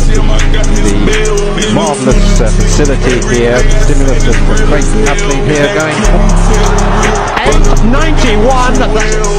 the marvellous facility here. Stimulus of the great athlete here going 8:91.